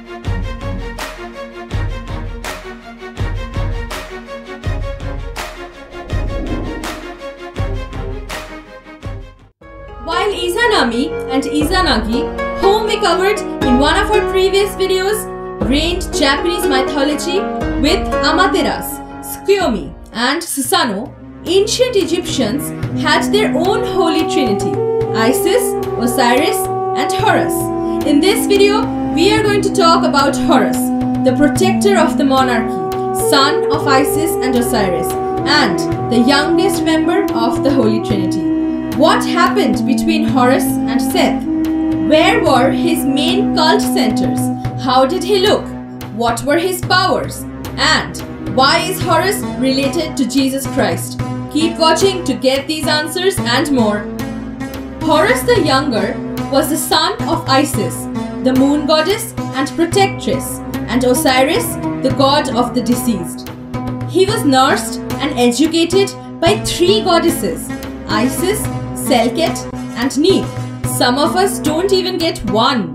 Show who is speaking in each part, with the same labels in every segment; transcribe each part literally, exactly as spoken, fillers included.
Speaker 1: While Izanami and Izanagi, whom we covered in one of our previous videos, reigned Japanese mythology with Amaterasu, Tsukuyomi and Susanoo, ancient Egyptians had their own holy trinity, Isis, Osiris and Horus. In this video, we are going to talk about Horus, the protector of the monarchy, son of Isis and Osiris, and the youngest member of the Holy Trinity. What happened between Horus and Seth? Where were his main cult centers? How did he look? What were his powers? And why is Horus related to Jesus Christ? Keep watching to get these answers and more. Horus the Younger was the son of Isis, the moon goddess and protectress, and Osiris, the god of the deceased. He was nursed and educated by three goddesses, Isis, Selket and Neith. Some of us don't even get one.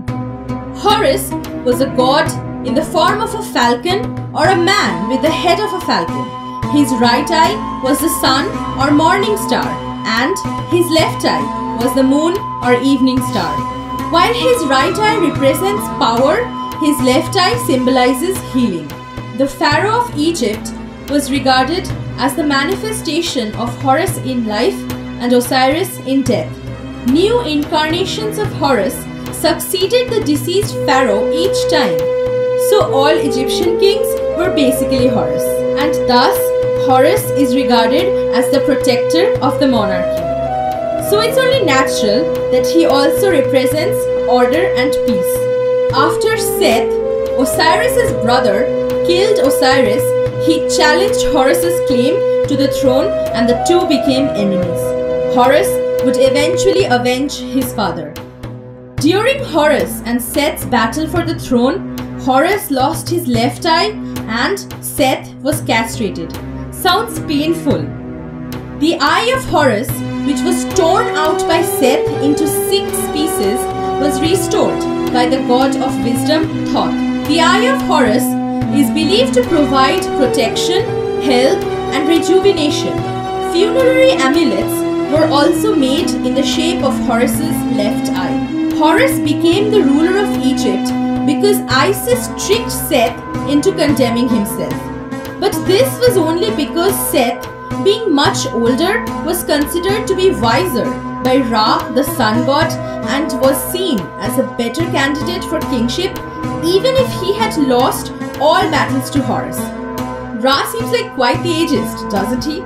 Speaker 1: Horus was a god in the form of a falcon or a man with the head of a falcon. His right eye was the sun or morning star, and his left eye was the moon or evening star. While his right eye represents power, his left eye symbolizes healing. The Pharaoh of Egypt was regarded as the manifestation of Horus in life and Osiris in death. New incarnations of Horus succeeded the deceased pharaoh each time. So all Egyptian kings were basically Horus, and thus Horus is regarded as the protector of the monarchy. So it's only natural that he also represents order and peace. After Seth, Osiris's brother, killed Osiris, he challenged Horus's claim to the throne and the two became enemies. Horus would eventually avenge his father. During Horus and Seth's battle for the throne, Horus lost his left eye and Seth was castrated. Sounds painful. The eye of Horus, which was torn out by Seth into six pieces, was restored by the god of wisdom, Thoth. The eye of Horus is believed to provide protection, health and rejuvenation. Funerary amulets were also made in the shape of Horus's left eye. Horus became the ruler of Egypt because Isis tricked Seth into condemning himself. But this was only because Seth, being much older, was considered to be wiser by Ra, the sun god, and was seen as a better candidate for kingship even if he had lost all battles to Horus. Ra seems like quite the ageist, doesn't he?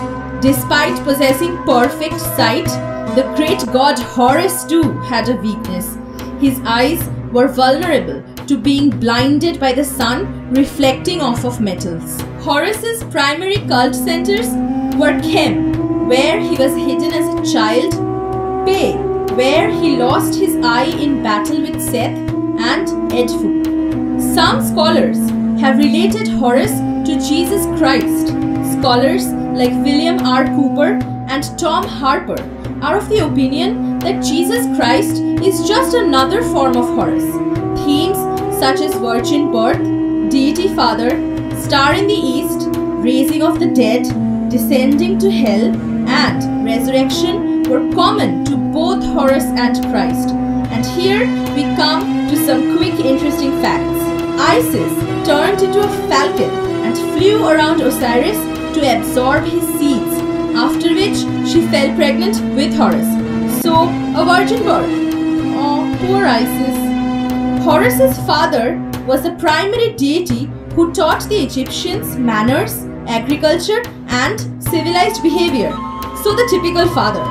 Speaker 1: Despite possessing perfect sight, the great god Horus too had a weakness. His eyes were vulnerable to being blinded by the sun reflecting off of metals. Horus's primary cult centers were Khem, where he was hidden as a child, Pe, where he lost his eye in battle with Seth, and Edfu. Some scholars have related Horus to Jesus Christ. Scholars like William R. Cooper and Tom Harper are of the opinion that Jesus Christ is just another form of Horus. Themes such as virgin birth, deity father, star in the east, raising of the dead, descending to hell, and resurrection were common to both Horus and Christ. And here we come to some quick interesting facts. Isis turned into a falcon and flew around Osiris to absorb his seeds, after which she fell pregnant with Horus. So, a virgin birth. Oh, poor Isis. Horus's father was the primary deity who taught the Egyptians manners, agriculture, and civilized behavior. So, the typical father.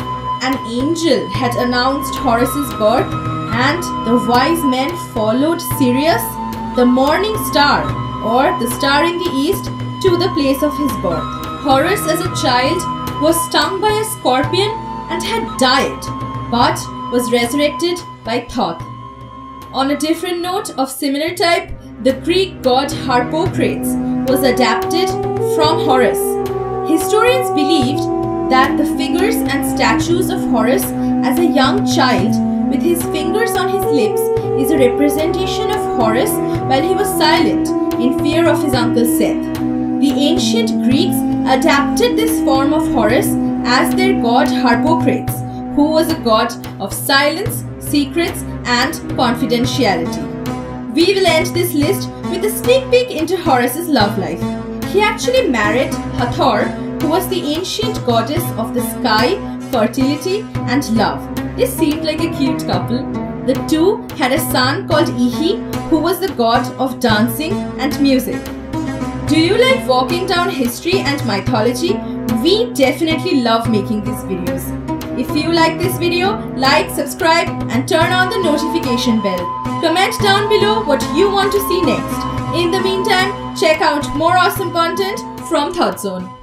Speaker 1: An angel had announced Horus's birth, and the wise men followed Sirius, the morning star, or the star in the east, to the place of his birth. Horus as a child was stung by a scorpion and had died, but was resurrected by Thoth. On a different note of similar type, the Greek god Harpocrates was adapted from Horus. Historians believed that the figures and statues of Horus as a young child with his fingers on his lips is a representation of Horus while he was silent in fear of his uncle Seth. The ancient Greeks adapted this form of Horus as their god Harpocrates, who was a god of silence, secrets, and confidentiality. We will end this list with a sneak peek into Horus's love life. He actually married Hathor, who was the ancient goddess of the sky, fertility, and love. They seemed like a cute couple. The two had a son called Ihi, who was the god of dancing and music. Do you like walking down history and mythology? We definitely love making these videos. If you like this video, like, subscribe, and turn on the notification bell. Comment down below what you want to see next. In the meantime, check out more awesome content from Thought Zone.